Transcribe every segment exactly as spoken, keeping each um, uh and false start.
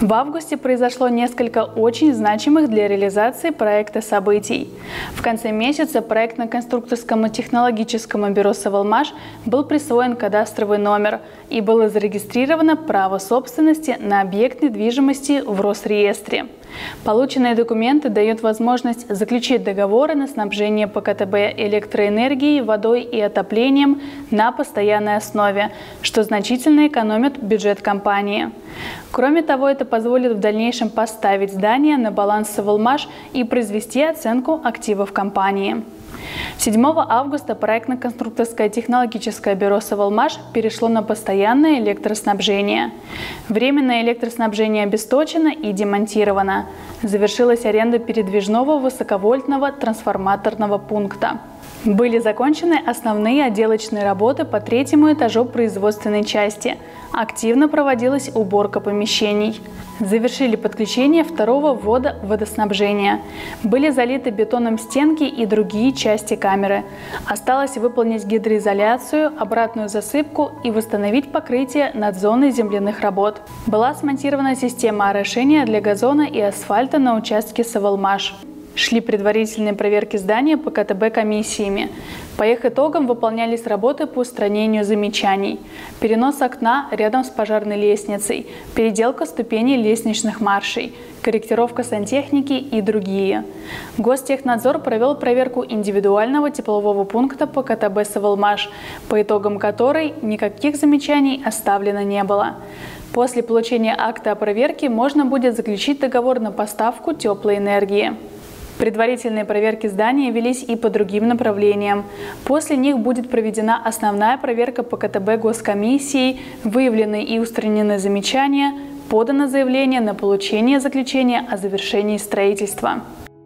В августе произошло несколько очень значимых для реализации проекта событий. В конце месяца проектно-конструкторскому технологическому бюро «Савелмаш» был присвоен кадастровый номер и было зарегистрировано право собственности на объект недвижимости в Росреестре. Полученные документы дают возможность заключить договоры на снабжение по ка тэ бэ электроэнергией, водой и отоплением на постоянной основе, что значительно экономит бюджет компании. Кроме того, это позволит в дальнейшем поставить здание на баланс «Савелмаш» и произвести оценку активов компании. седьмого августа проектно-конструкторское технологическое бюро «Савелмаш» перешло на постоянное электроснабжение. Временное электроснабжение обесточено и демонтировано. Завершилась аренда передвижного высоковольтного трансформаторного пункта. Были закончены основные отделочные работы по третьему этажу производственной части. Активно проводилась уборка помещений. Завершили подключение второго ввода водоснабжения. Были залиты бетоном стенки и другие части камеры. Осталось выполнить гидроизоляцию, обратную засыпку и восстановить покрытие над зоной земляных работ. Была смонтирована система орошения для газона и асфальта на участке «Савелмаш». Шли предварительные проверки здания по ка тэ бэ комиссиями. По их итогам выполнялись работы по устранению замечаний. Перенос окна рядом с пожарной лестницей, переделка ступеней лестничных маршей, корректировка сантехники и другие. Гостехнадзор провел проверку индивидуального теплового пункта по ка тэ бэ «Савелмаш», по итогам которой никаких замечаний оставлено не было. После получения акта о проверке можно будет заключить договор на поставку теплой энергии. Предварительные проверки здания велись и по другим направлениям. После них будет проведена основная проверка по ка тэ бэ госкомиссией, выявлены и устранены замечания, подано заявление на получение заключения о завершении строительства.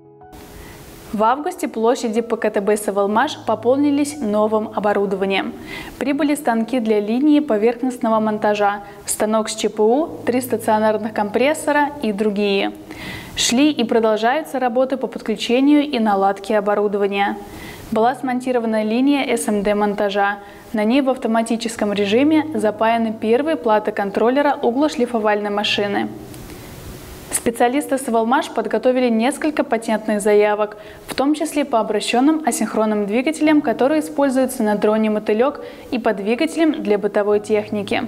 В августе площади по ка тэ бэ «Савелмаш» пополнились новым оборудованием. Прибыли станки для линии поверхностного монтажа, станок с че пэ у, три стационарных компрессора и другие. Шли и продолжаются работы по подключению и наладке оборудования. Была смонтирована линия эс эм дэ монтажа. На ней в автоматическом режиме запаяны первые платы контроллера углошлифовальной машины. Специалисты «Савелмаш» подготовили несколько патентных заявок, в том числе по обращенным асинхронным двигателям, которые используются на дроне «Мотылек» и по двигателям для бытовой техники.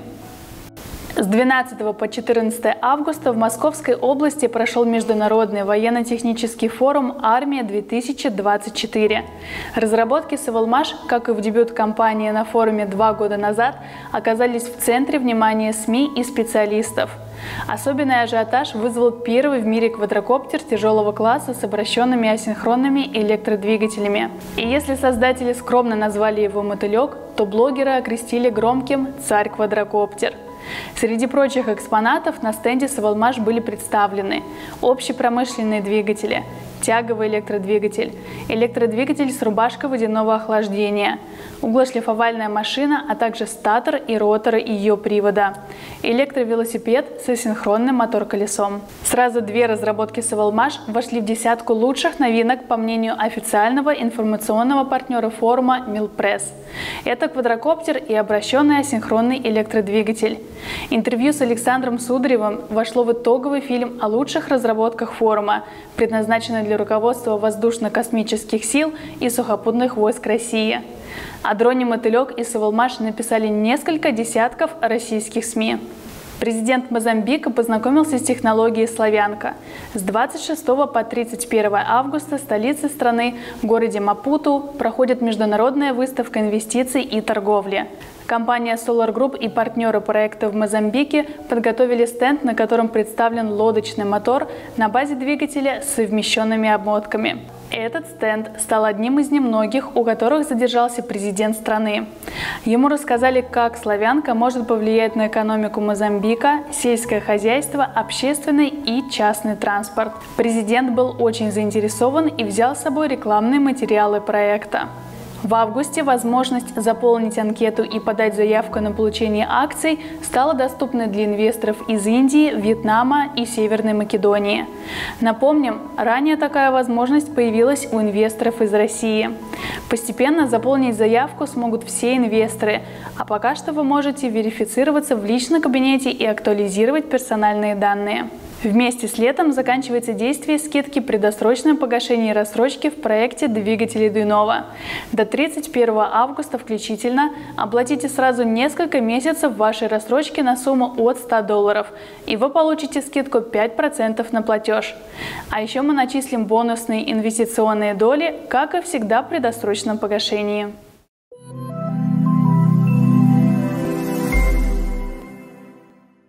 С двенадцатого по четырнадцатое августа в Московской области прошел Международный военно-технический форум «Армия-две тысячи двадцать четыре». Разработки «Савелмаш», как и в дебют компании на форуме два года назад, оказались в центре внимания СМИ и специалистов. Особенный ажиотаж вызвал первый в мире квадрокоптер тяжелого класса с обращенными асинхронными электродвигателями. И если создатели скромно назвали его «Мотылек», то блогеры окрестили громким «Царь-квадрокоптер». Среди прочих экспонатов на стенде «Савелмаш» были представлены общепромышленные двигатели, тяговый электродвигатель, электродвигатель с рубашкой водяного охлаждения, углошлифовальная машина, а также статор и роторы ее привода, электровелосипед с асинхронным мотор-колесом. Сразу две разработки «Савелмаш» вошли в десятку лучших новинок по мнению официального информационного партнера форума «Милпресс». Это квадрокоптер и обращенный асинхронный электродвигатель. Интервью с Александром Сударевым вошло в итоговый фильм о лучших разработках форума, предназначенный для руководства воздушно-космических сил и сухопутных войск России. О дроне «Мотылек» и «Савелмаш» написали несколько десятков российских СМИ. Президент Мозамбика познакомился с технологией «Славянка». С двадцать шестого по тридцать первое августа в столице страны, в городе Мапуту, проходит международная выставка инвестиций и торговли. Компания Solar Group и партнеры проекта в Мозамбике подготовили стенд, на котором представлен лодочный мотор на базе двигателя с совмещенными обмотками. Этот стенд стал одним из немногих, у которых задержался президент страны. Ему рассказали, как «Славянка» может повлиять на экономику Мозамбика, сельское хозяйство, общественный и частный транспорт. Президент был очень заинтересован и взял с собой рекламные материалы проекта. В августе возможность заполнить анкету и подать заявку на получение акций стала доступна для инвесторов из Индии, Вьетнама и Северной Македонии. Напомним, ранее такая возможность появилась у инвесторов из России. Постепенно заполнить заявку смогут все инвесторы, а пока что вы можете верифицироваться в личном кабинете и актуализировать персональные данные. Вместе с летом заканчивается действие скидки при досрочном погашении рассрочки в проекте двигателей Дуйнова. До тридцать первого августа включительно оплатите сразу несколько месяцев вашей рассрочки на сумму от ста долларов, и вы получите скидку пять процентов на платеж. А еще мы начислим бонусные инвестиционные доли, как и всегда при досрочном погашении.